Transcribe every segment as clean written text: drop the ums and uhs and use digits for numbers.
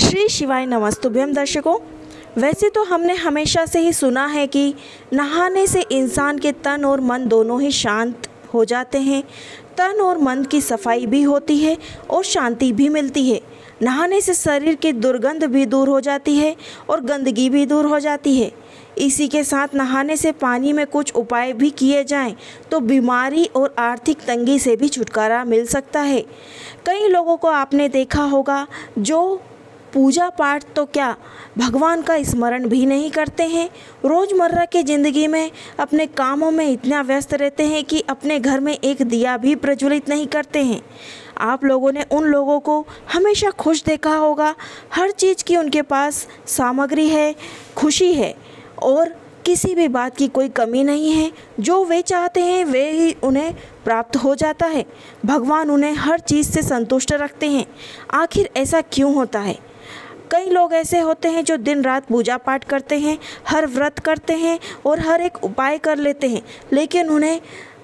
श्री शिवाय नमस्तुभ्यम दर्शकों। वैसे तो हमने हमेशा से ही सुना है कि नहाने से इंसान के तन और मन दोनों ही शांत हो जाते हैं। तन और मन की सफाई भी होती है और शांति भी मिलती है। नहाने से शरीर की दुर्गंध भी दूर हो जाती है और गंदगी भी दूर हो जाती है। इसी के साथ नहाने से पानी में कुछ उपाय भी किए जाएं तो बीमारी और आर्थिक तंगी से भी छुटकारा मिल सकता है। कई लोगों को आपने देखा होगा जो पूजा पाठ तो क्या भगवान का स्मरण भी नहीं करते हैं। रोज़मर्रा की ज़िंदगी में अपने कामों में इतना व्यस्त रहते हैं कि अपने घर में एक दिया भी प्रज्वलित नहीं करते हैं। आप लोगों ने उन लोगों को हमेशा खुश देखा होगा। हर चीज़ की उनके पास सामग्री है, खुशी है और किसी भी बात की कोई कमी नहीं है। जो वे चाहते हैं वे ही उन्हें प्राप्त हो जाता है। भगवान उन्हें हर चीज़ से संतुष्ट रखते हैं। आखिर ऐसा क्यों होता है? कई लोग ऐसे होते हैं जो दिन रात पूजा पाठ करते हैं, हर व्रत करते हैं और हर एक उपाय कर लेते हैं, लेकिन उन्हें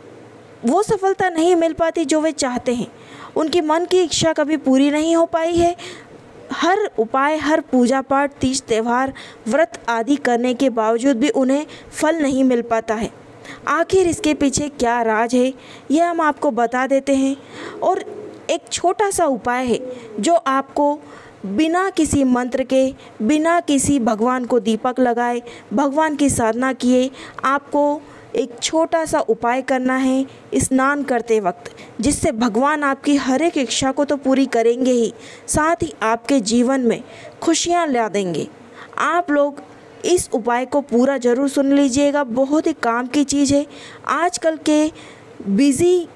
वो सफलता नहीं मिल पाती जो वे चाहते हैं। उनकी मन की इच्छा कभी पूरी नहीं हो पाई है। हर उपाय, हर पूजा पाठ, तीज त्यौहार, व्रत आदि करने के बावजूद भी उन्हें फल नहीं मिल पाता है। आखिर इसके पीछे क्या राज है, यह हम आपको बता देते हैं। और एक छोटा सा उपाय है जो आपको बिना किसी मंत्र के, बिना किसी भगवान को दीपक लगाए, भगवान की साधना किए, आपको एक छोटा सा उपाय करना है स्नान करते वक्त, जिससे भगवान आपकी हर एक इच्छा को तो पूरी करेंगे ही, साथ ही आपके जीवन में खुशियाँ ला देंगे। आप लोग इस उपाय को पूरा ज़रूर सुन लीजिएगा। बहुत ही काम की चीज़ है। आजकल के बिज़ी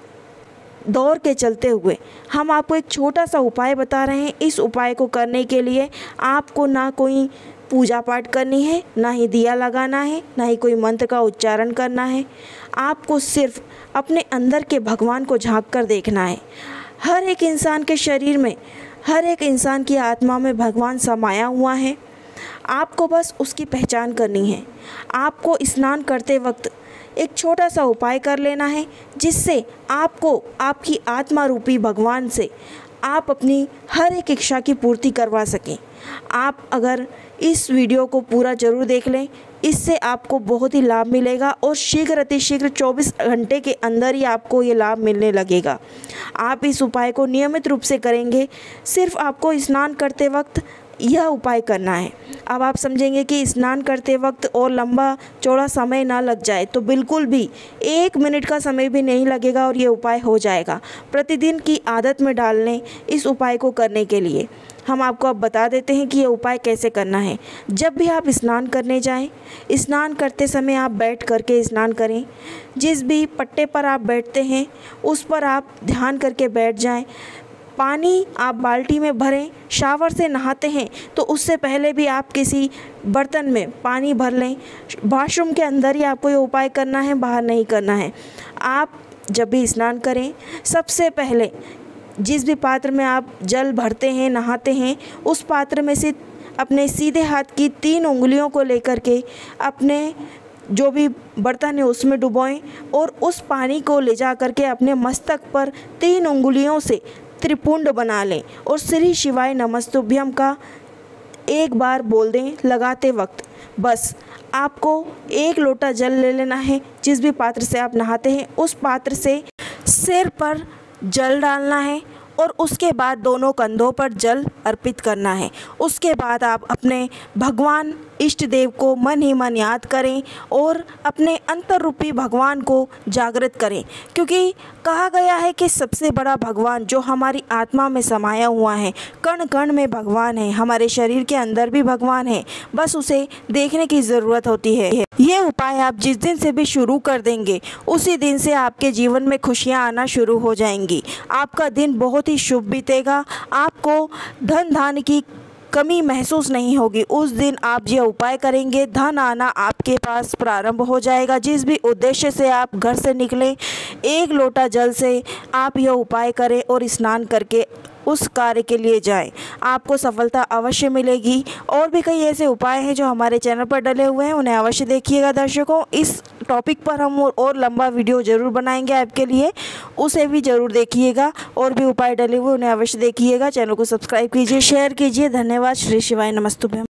दौर के चलते हुए हम आपको एक छोटा सा उपाय बता रहे हैं। इस उपाय को करने के लिए आपको ना कोई पूजा पाठ करनी है, ना ही दिया लगाना है, ना ही कोई मंत्र का उच्चारण करना है। आपको सिर्फ अपने अंदर के भगवान को झांक कर देखना है। हर एक इंसान के शरीर में, हर एक इंसान की आत्मा में भगवान समाया हुआ है। आपको बस उसकी पहचान करनी है। आपको स्नान करते वक्त एक छोटा सा उपाय कर लेना है, जिससे आपको आपकी आत्मा रूपी भगवान से आप अपनी हर एक इच्छा की पूर्ति करवा सकें। आप अगर इस वीडियो को पूरा ज़रूर देख लें, इससे आपको बहुत ही लाभ मिलेगा और शीघ्र अतिशीघ्र 24 घंटे के अंदर ही आपको ये लाभ मिलने लगेगा। आप इस उपाय को नियमित रूप से करेंगे। सिर्फ आपको स्नान करते वक्त यह उपाय करना है। अब आप समझेंगे कि स्नान करते वक्त और लंबा चौड़ा समय ना लग जाए, तो बिल्कुल भी 1 मिनट का समय भी नहीं लगेगा और ये उपाय हो जाएगा। प्रतिदिन की आदत में डाल लें इस उपाय को करने के लिए। हम आपको अब बता देते हैं कि ये उपाय कैसे करना है। जब भी आप स्नान करने जाएं, स्नान करते समय आप बैठ करके स्नान करें। जिस भी पट्टे पर आप बैठते हैं उस पर आप ध्यान करके बैठ जाएं। पानी आप बाल्टी में भरें। शावर से नहाते हैं तो उससे पहले भी आप किसी बर्तन में पानी भर लें। वॉशरूम के अंदर ही आपको ये उपाय करना है, बाहर नहीं करना है। आप जब भी स्नान करें, सबसे पहले जिस भी पात्र में आप जल भरते हैं, नहाते हैं, उस पात्र में से अपने सीधे हाथ की 3 उंगलियों को लेकर के अपने जो भी बर्तन है उसमें डुबोएं और उस पानी को ले जा करके अपने मस्तक पर 3 उंगलियों से त्रिपुंड बना लें और श्री शिवाय नमस्तुभ्यम का एक बार बोल दें लगाते वक्त। बस आपको 1 लोटा जल ले लेना है। जिस भी पात्र से आप नहाते हैं उस पात्र से सिर पर जल डालना है और उसके बाद दोनों कंधों पर जल अर्पित करना है। उसके बाद आप अपने भगवान इष्ट देव को मन ही मन याद करें और अपने अंतर रूपी भगवान को जागृत करें, क्योंकि कहा गया है कि सबसे बड़ा भगवान जो हमारी आत्मा में समाया हुआ है, कण कण में भगवान है, हमारे शरीर के अंदर भी भगवान है, बस उसे देखने की ज़रूरत होती है। ये उपाय आप जिस दिन से भी शुरू कर देंगे उसी दिन से आपके जीवन में खुशियाँ आना शुरू हो जाएंगी। आपका दिन बहुत ही शुभ बीतेगा। आपको धन धान्य की कमी महसूस नहीं होगी। उस दिन आप ये उपाय करेंगे, धन आना आपके पास प्रारंभ हो जाएगा। जिस भी उद्देश्य से आप घर से निकलें, 1 लोटा जल से आप यह उपाय करें और स्नान करके उस कार्य के लिए जाएं। आपको सफलता अवश्य मिलेगी। और भी कई ऐसे उपाय हैं जो हमारे चैनल पर डले हुए हैं, उन्हें अवश्य देखिएगा दर्शकों। इस टॉपिक पर हम और लंबा वीडियो ज़रूर बनाएंगे आपके लिए, उसे भी ज़रूर देखिएगा। और भी उपाय डले हुए उन्हें अवश्य देखिएगा। चैनल को सब्सक्राइब कीजिए, शेयर कीजिए। धन्यवाद। श्री शिवाय नमस्तुभ्यम।